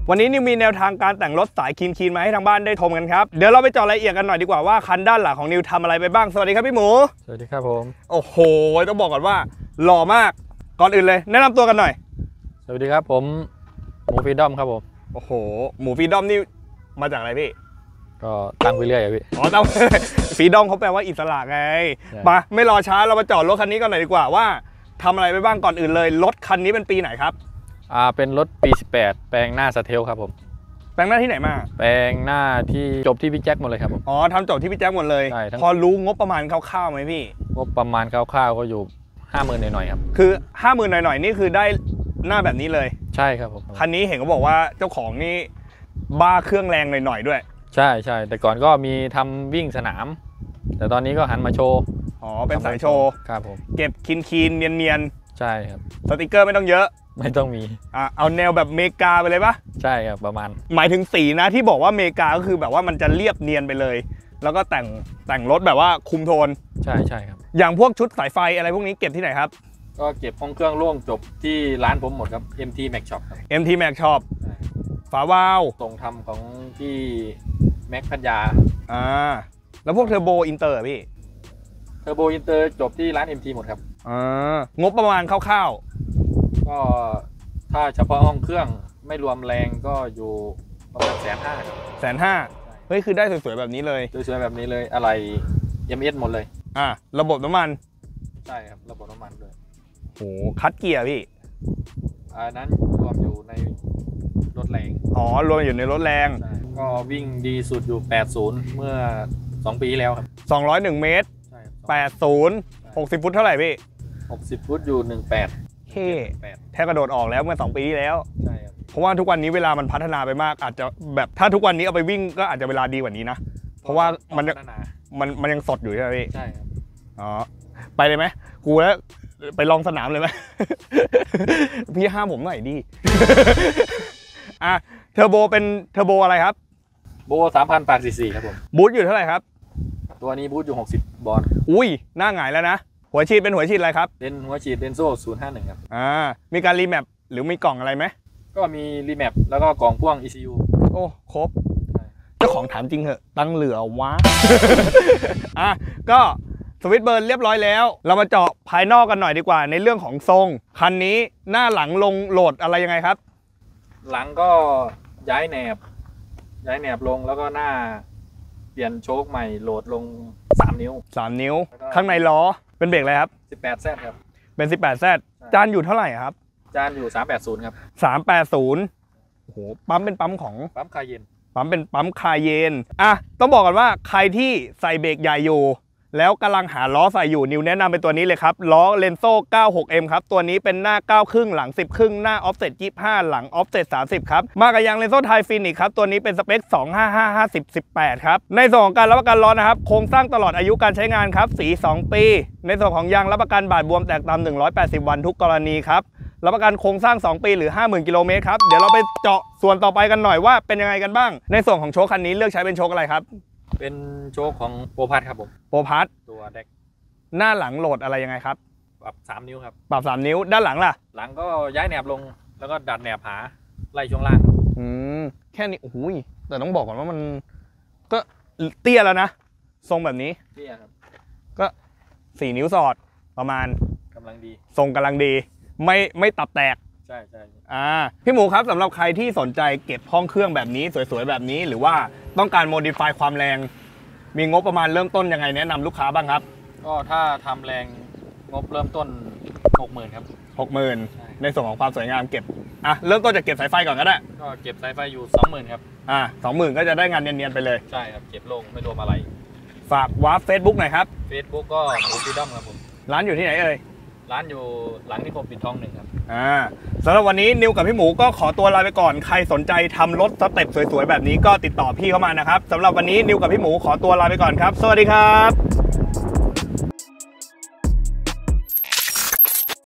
วันนี้นิวมีแนวทางการแต่งรถสายคีนมาให้ทางบ้านได้ชมกันครับเดี๋ยวเราไปเจาะรายละเอียดกันหน่อยดีกว่าว่าคันด้านหลังของนิวทำอะไรไปบ้างสวัสดีครับพี่หมูสวัสดีครับผมโอ้โหต้องบอกก่อนว่าหล่อมากก่อนอื่นเลยแนะนำตัวกันหน่อยสวัสดีครับผมหมูฟรีดอมครับผมโอ้โหหมูฟรีดอมนี่มาจากอะไรพี่ก็ตั้งไปเรื่อยพี่อ๋อตั้งฟรีดอมเขาแปลว่าอิสระไงมาไม่รอช้าเรามาจอดรถคันนี้กันหน่อยดีกว่าว่าทำอะไรไปบ้างก่อนอื่นเลยรถคันนี้เป็นปีไหนครับเป็นรถปี18แปลงหน้าสเทลครับผมแปลงหน้าที่ไหนมาแปลงหน้าที่จบที่พี่แจ็คหมดเลยครับผมอ๋อทำจบที่พี่แจ็คหมดเลยพอรู้งบประมาณคร่าวๆไหมพี่งบประมาณคร่าวๆก็อยู่50,000หน่อยๆครับคือ50,000หน่อยๆนี่คือได้หน้าแบบนี้เลยใช่ครับผมคันนี้เห็นเขาบอกว่าเจ้าของนี่บ้าเครื่องแรงหน่อยๆด้วยใช่แต่ก่อนก็มีทำวิ่งสนามแต่ตอนนี้ก็หันมาโชว์อ๋อเป็นสายโชว์ครับผมเก็บคีนเนียนใช่ครับสติกเกอร์ไม่ต้องเยอะไม่ต้องมีเอาแนวแบบเมกาไปเลยปะใช่ครับประมาณหมายถึงสีนะที่บอกว่าเมกาก็คือแบบว่ามันจะเรียบเนียนไปเลยแล้วก็แต่งรถแบบว่าคุมโทนใช่ครับอย่างพวกชุดสายไฟอะไรพวกนี้เก็บที่ไหนครับก็เก็บห้องเครื่องร่วงจบที่ร้านผมหมดครับ MT Max Shop ครับ MT Max Shop ฝาวาล์วส่งทำของที่แม็กพัทยาแล้วพวกเทอร์โบอินเตอร์พี่เทอร์โบอินเตอร์จบที่ร้าน MT หมดครับงบประมาณคร่าวๆก็ถ้าเฉพาะห้องเครื่องไม่รวมแรงก็อยู่ประมาณ 150,000เฮ้ยคือได้สวยๆแบบนี้เลยสวยๆแบบนี้เลยอะไร MS หมดเลยระบบน้ำมันใช่ครับระบบน้ำมันด้วยโหคัดเกียร์พี่นั้นรวมอยู่ในรถแรงรวมอยู่ในรถแรงก็วิ่งดีสุดอยู่80เมื่อ2 ปีแล้วครับ 201เมตร80 60ฟุตเท่าไหร่พี่ 60ฟุตอยู่18 แทบกระโดดออกแล้วเมื่อ2 ปีที่แล้วใช่ครับเพราะว่าทุกวันนี้เวลามันพัฒนาไปมากอาจจะแบบถ้าทุกวันนี้เอาไปวิ่งก็อาจจะเวลาดีกว่านี้นะเพราะว่ามันยังสดอยู่ใช่ไหมพี่ใช่ครับไปเลยไหมกูแล้วไปลองสนามเลยไหมพี่ห้ามผมหน่อยดิเทอร์โบเป็นเทอร์โบอะไรครับโบ3,800 cc ครับผมบูทอยู่เท่าไหร่ครับตัวนี้บูทอยู่60บอลอุ้ยหน้าหงายแล้วนะหัวฉีดเป็นหัวฉีดอะไรครับเป็นหัวฉีดเดนโซ่051ครับมีการรีแมปหรือมีกล่องอะไรไหมก็มีรีแมปแล้วก็กล่องพ่วง ECU โอ้ครบเจ้าของถามจริงเหอะตั้งเหลือวะก็สวิตช์เบิร์นเรียบร้อยแล้วเรามาเจาะภายนอกกันหน่อยดีกว่าในเรื่องของทรงคันนี้หน้าหลังลงโหลดอะไรยังไงครับหลังก็ย้ายแหนบลงแล้วก็หน้าเปลี่ยนโชคใหม่โหลดลง3 นิ้วข้างในล้อเป็นเบรกอะไรครับ 18Z ครับเป็น 18Z จานอยู่เท่าไหร่ครับจานอยู่380ครับ 380โอ้โหปั๊มเป็นปั๊มของปั๊มคาเยนเป็นปั๊มคาเยนต้องบอกก่อนว่าใครที่ใส่เบรกใหญ่อยู่แล้วกำลังหาล้อใส่อยู่นิวแนะนำเป็นตัวนี้เลยครับล้อเลนโซ่ 96M ครับตัวนี้เป็นหน้า9ครึ่งหลัง10ครึ่งหน้าออฟเซ็ต25หลังออฟเซ็ต30ครับมากับยางเลนโซ่ไทยฟินิกครับตัวนี้เป็นสเปค255/50/18ครับในส่วนของการรับประกันล้อนะครับโครงสร้างตลอดอายุการใช้งานครับสี2 ปีในส่วนของยางรับประกันบาดบวมแตกตาม180วันทุกกรณีครับรับประกันโครงสร้าง2 ปีหรือ 50,000 กิโลเมตรครับเดี๋ยวเราไปเจาะส่วนต่อไปกันหน่อยว่าเป็นยังไงกันบ้างในส่วนของโชคคันนี้เลือกใช้เป็นโชคอะไรครับเป็นโชคของโปรพัทครับผมโปรพัทตัวแดกหน้าหลังโหลดอะไรยังไงครับปรับ3 นิ้วครับปรับ3 นิ้วด้านหลังล่ะหลังก็ย้ายแหนบลงแล้วก็ดัดแหนบหาไล่ช่วงล่างแค่นี้โอ้โหแต่ต้องบอกก่อนว่ามันก็เตี้ยแล้วนะทรงแบบนี้เตี้ยครับก็4 นิ้วสอดประมาณกำลังดีทรงกำลังดีไม่ตับแตกใช่พี่หมูครับสำหรับใครที่สนใจเก็บห้องเครื่องแบบนี้สวยๆแบบนี้หรือว่าต้องการโมดิฟายความแรงมีงบประมาณเริ่มต้นยังไงแนะนำลูกค้าบ้างครับก็ถ้าทำแรงงบเริ่มต้น 60,000 ครับ 60,000ในส่วนของความสวยงามเก็บเริ่มต้นจากเก็บสายไฟก่อนก็ได้ก็เก็บสายไฟอยู่ 20,000 ครับ 20,000ก็จะได้งานเนียนๆไปเลยใช่ครับเก็บลงไม่รวมอะไรฝากวาร์ป Facebook หน่อยครับ Facebook ก็หมูฟรีดอมครับผมร้านอยู่ที่ไหนเอ่ยร้านอยู่หลังนิคมปิ่นทอง1ครับสำหรับวันนี้นิวกับพี่หมูก็ขอตัวลาไปก่อนใครสนใจทำรถสเต็ปสวยๆแบบนี้ก็ติดต่อพี่เข้ามานะครับสำหรับวันนี้นิวกับพี่หมูขอตัวลาไปก่อนครับสวัสดีครับ